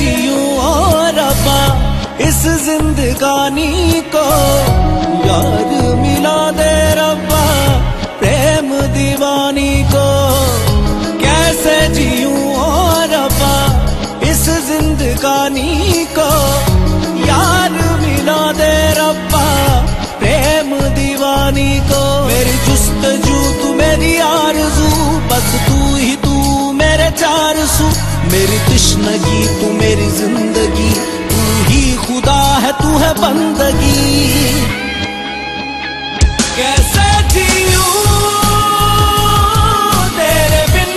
जीऊं और रब्बा इस जिंदगानी को, यार मिला दे रब्बा प्रेम दीवानी को। कैसे जीऊं और रब्बा इस जिंदगानी को, यार मिला दे रब्बा प्रेम दीवानी को। मेरी जुस्तजू तू मेरी आरज़ू, बस तू ही तू मेरे चार सू। मेरी तश्नगी तू मेरी जिंदगी, तू ही खुदा है तू है बंदगी। कैसे जीऊं तेरे बिन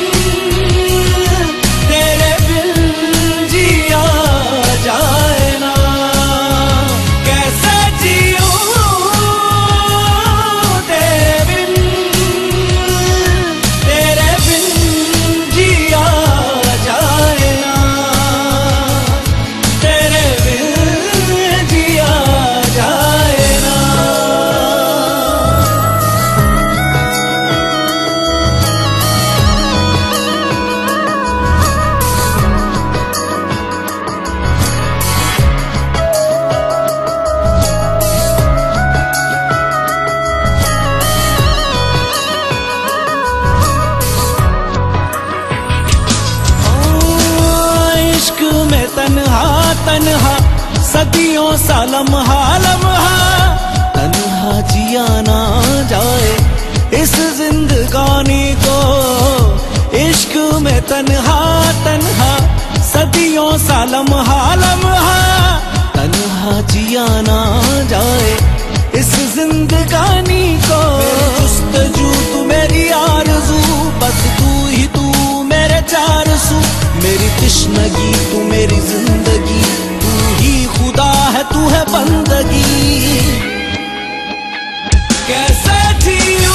जिया जाए ना। कैसे जीऊं तेरे बिन जिया जाए ना, तेरे बिन जिया जाए ना। इश्क में तन्हा तन्हा सदियों सा लम्हा लम्हा, तन्हा जिया ना जाए इस जिंदगानी को। इश्क में तन्हा तन्हा सदियों सा लम्हा लम्हा, तन्हा जिया ना जाए इस जिंदगानी को। मेरी जुस्तजू तू मेरी आरज़ू, बस तू ही तू मेरे चार सू। मेरी तश्नगी तू मेरी जिंदगी, तू ही खुदा है तू है बंदगी। कैसे जी